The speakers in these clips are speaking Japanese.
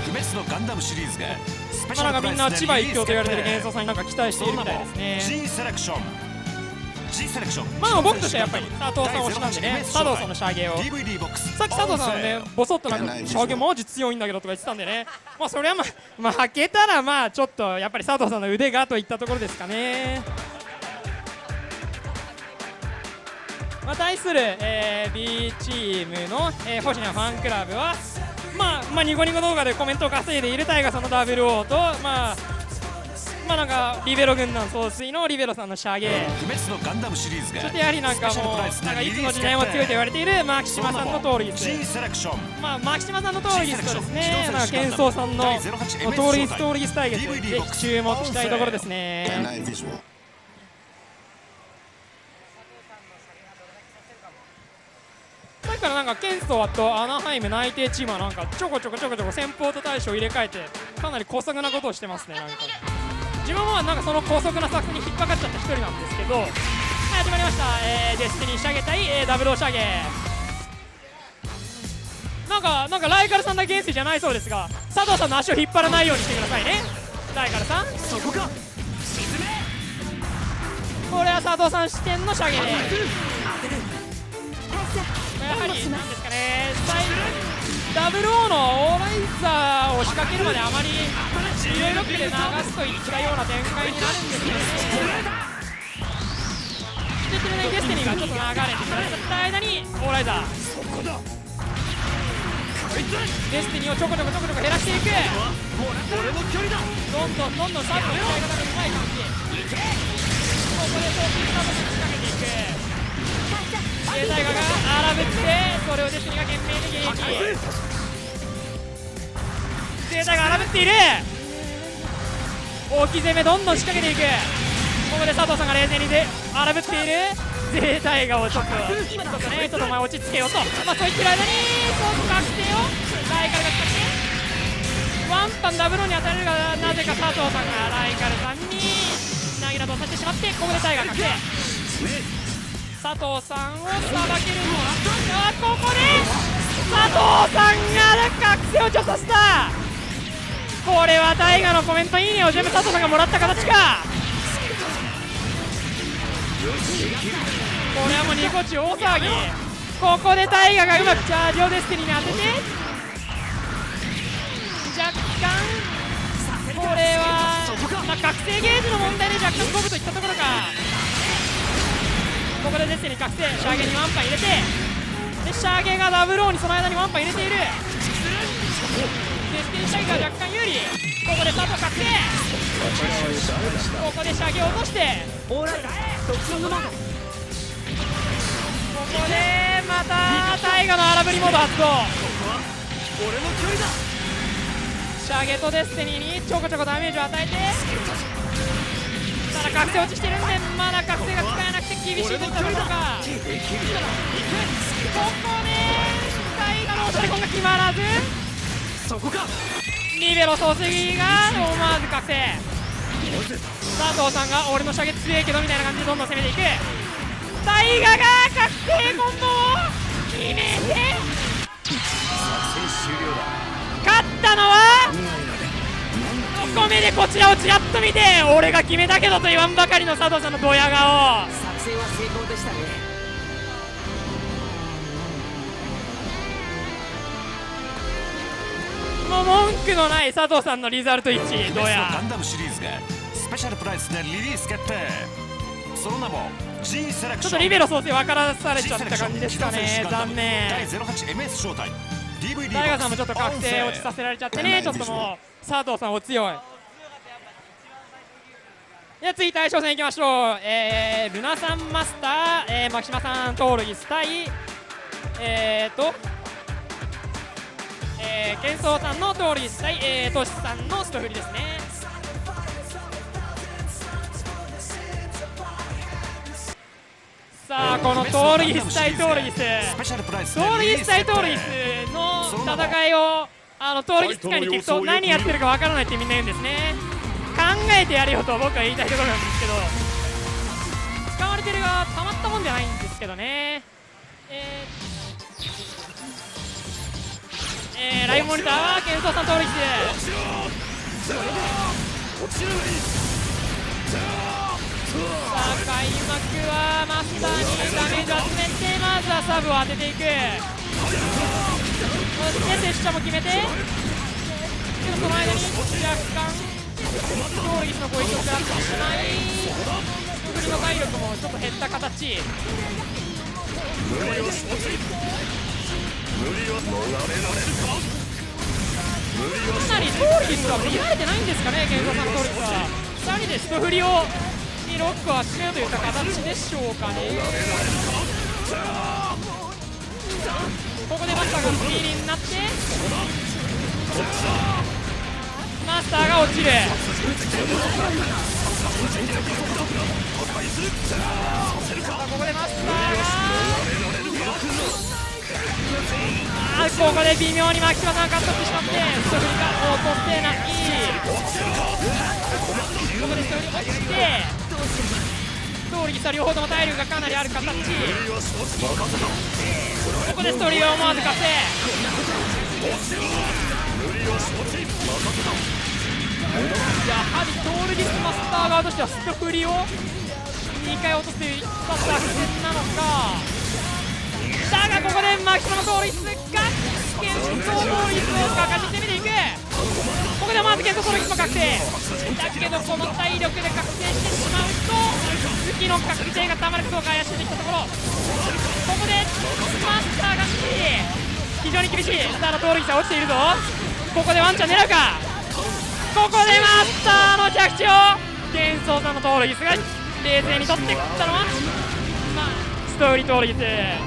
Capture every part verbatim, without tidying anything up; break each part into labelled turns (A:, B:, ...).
A: 不滅のガンダムシリーズがスペシ
B: まあなんか
A: ャルプライスで
B: みんな千葉一強と言われてる
A: リリース決定
B: 幻想さんになんか期待しているみたいですね。
A: G セレクション G セレクション。
B: まあ僕としてはやっぱり佐藤さん推しなんでね、佐藤さんのシャーゲーを
A: ディーブイディー ボックス
B: さっき佐藤さんはねボソッとなんかシャーゲーマジ強いんだけどとか言ってたんでね、まあそれはまあ負けたらまあちょっとやっぱり佐藤さんの腕がといったところですかね。まあ、対する、えー、B チームの、えー、星野ファンクラブは、まあ、まあニコニコ動画でコメントを稼いでいるタイガさんの ダブルオー と、まあ、まあなんかリベロ軍団総帥のリベロさんのシャゲー、
A: 不滅のガンダムシリーズが
B: そしてやはりなんかもうなんかいつの時代も強いと言われているマキシマさんのトールギス、
A: G セレクション。
B: まあマキシマさんのトールギスとですね、なんかケンソーさんのトールギストールギス対決、ぜひ注目したいところですね。さっきからなんかケンソーとアナハイム内定チームはなんかちょこちょこちょこちょこ先方と対象を入れ替えてかなり高速なことをしてますね。なんか自分もなんかその高速な作に引っかかっちゃった一人なんですけど、はい、始まりました、えー、デスティニーシャゲ対、えー、ダブルオーシャゲー。なんかなんかライカルさんだけ元帥じゃないそうですが、佐藤さんの足を引っ張らないようにしてくださいね、ライカルさん。
A: そこか沈め。
B: これは佐藤さん視点のシャゲー。やはりなんですかね、ダブルオーのオーライザーを仕掛けるまであまりいろいろで流すといったような展開になるんですけどね。でそれでデスティニーがちょっと流れてくれた間にオーライザーデスティニーをちょこちょこちょこちょこ減らしていく。どんどんどんどんサーブの使い方がうまい感じ。ここで送球スタートで仕掛けていく。自衛隊側が荒ぶってそれをデスティニーが懸命に迎撃。自衛隊が荒ぶっている。大きい攻めどんどん仕掛けていく。ここで佐藤さんが冷静にで荒ぶっている自衛隊側をちょっとちょっとねちょっと前落ち着けようと、まあそういってる間にそう確定をライカルが使ってワンパンダブルに当たれるがなぜか佐藤さんがライカルさんに投げなどをさせてしまって、ここでタイガー確定。佐藤さんをさばけるのは、あここで佐藤さんが覚醒をちょっとした。これはタイガのコメントいいねを全部佐藤さんがもらった形か。これはもうニコチ大騒ぎ。ここでタイガがうまくチャージをデスティニーに当てて、若干これは、まあ、覚醒ゲージの問題で若干五分といったところか。ここでデスティニー覚醒、シャーゲーにワンパン入れて、でシャーゲーがダブルオーにその間にワンパン入れている。デスティニーシャーゲーが若干有利。ここで佐藤覚醒、ここでシャーゲーを落として、ここでまたタイガの荒ぶりモード発動。シャーゲーとデスティニーにちょこちょこダメージを与えて、ただ覚醒落ちしてるんでまだ覚醒が使えなくて厳しいといったところか。ここでタイガの押し込みが決まらず、リベロ総帥が思わず覚醒。佐藤さんが俺の射撃強いけどみたいな感じでどんどん攻めていく。タイガが覚醒コンボを決めて勝ったのはのこめでこちらをちらっと見て俺が決めたけどと言わんばかりの佐藤さんのドヤ顔。
C: 作戦は成功でしたね。
B: もう文句のない佐藤さんのリザルトいちいドヤ。
A: ガンダムシリーズがスペシャルプライスでリリース決定。その名も G セレクション。
B: ちょっとリベロ総帥分からされちゃった感じですかね。残念。
A: だいゼロはちエムエス 招待 ディーブイディー
B: タイガさんもちょっと覚醒落ちさせられちゃってね、ちょっともう佐藤さんお強い。では次対象戦いきましょう。えー、ルナさんマスター、えー、牧島さんトールギス対えーとえー、ケンソーさんのトールギス対、えー、トシさんのストフリですね。さあこのトールギス対トールギス、トールギス対トールギスの戦いをあのトールギス界に聞くと何やってるかわからないってみんな言うんですね。考えてやれよと僕は言いたいところなんですけど、使われてるがたまったもんじゃないんですけどね。えーえー、ライブモニターはケンソーさん登録してさあ開幕はマスターにダメージを集めてまずはサブを当てていく。そして拙者も決めてけどその間に若干トーリギスの攻撃を食らってしまい振りの体力もちょっと減った形。かなりトーリギスは見られてないんですかね、ケンゾーさんのトーリギスはふたりでスト振りをにロックを集めようといった形でしょうかね。ここでマスターがスピーリーになってマスターが落ちる。ここでマスターがあーここで微妙に牧島さんがカットしてしまってスト振りが落とせない。ここでスト振り落ちてトーリギスは両方とも体力がかなりある形。ここでストーリーを思わず勝ってやはりトーリギスマスター側としてはスト振りをにかい落とすといった作戦なのか。だがここで牧島のトーリギスがケンソートーリギスをかかして攻めていく。ここでまずケンソートーリギスも確定だけどこの体力で確定してしまうと次の確定がたまることを怪しんできたところ、ここでマスターが非常に厳しい。ただトーリギスは落ちているぞ。ここでワンチャン狙うか。ここでマスターの着地をケンソーさんのトーリギスが冷静に取ってきたのは、まあ、ストーリートーリギス、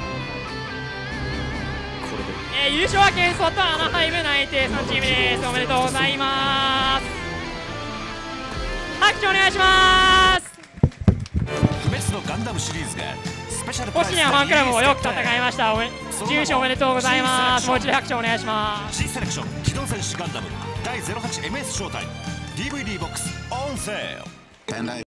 B: えー、優勝はケンソーとアナハイム内定さんチームです。おめでとうございます。拍手お願いします。
A: 不滅のガンダムシリーズがスペシャルプライス
B: 星にはファンクラブもよく戦いました。準優勝おめでとうございます。もう一度拍手お願いします。
A: G セレクション機動戦士ガンダムだいゼロはちエムエス 招待 ディーブイディー ボックスオンセール。